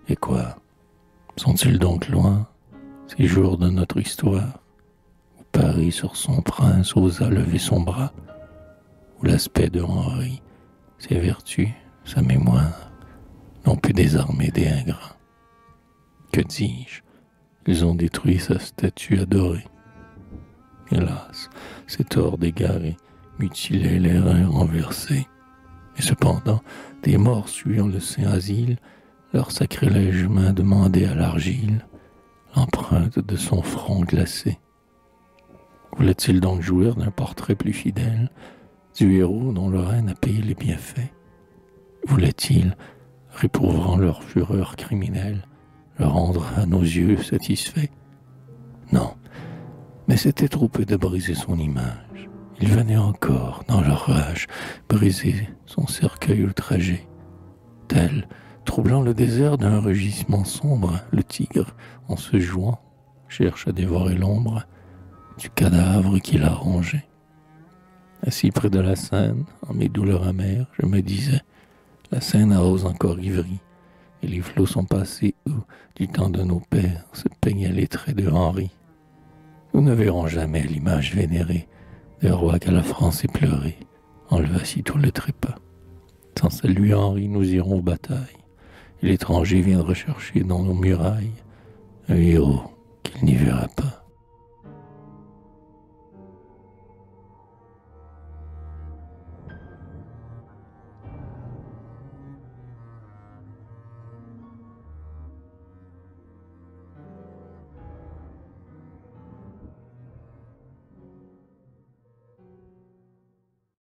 Et quoi? Sont-ils donc loin, ces jours de notre histoire, où Paris sur son prince osa lever son bras, où l'aspect de Henri, ses vertus, sa mémoire, n'ont pu désarmer des ingrats? Que dis-je? Ils ont détruit sa statue adorée. Hélas, cet ordre égaré mutilait les reins renversés. Et cependant, des morts suyant le saint asile, leur sacrilège main demandait à l'argile l'empreinte de son front glacé. Voulait-il donc jouir d'un portrait plus fidèle du héros dont le reine a payé les bienfaits? Voulait-il, réprouvrant leur fureur criminelle, le rendre à nos yeux satisfait? Non, mais c'était trop peu de briser son image. Ils venaient encore, dans leur rage, briser son cercueil outragé. Tel, troublant le désert d'un rugissement sombre, le tigre, en se jouant, cherche à dévorer l'ombre du cadavre qu'il a rongé. Assis près de la Seine, en mes douleurs amères, je me disais, la Seine arrose encore Ivry, et les flots sont passés où, du temps de nos pères, se peignaient les traits de Henri. Nous ne verrons jamais l'image vénérée d'un roi qu'à la France ait pleuré, enleva sitôt le trépas. Sans saluer Henri, nous irons aux batailles, et l'étranger vient rechercher dans nos murailles un héros qu'il n'y verra pas.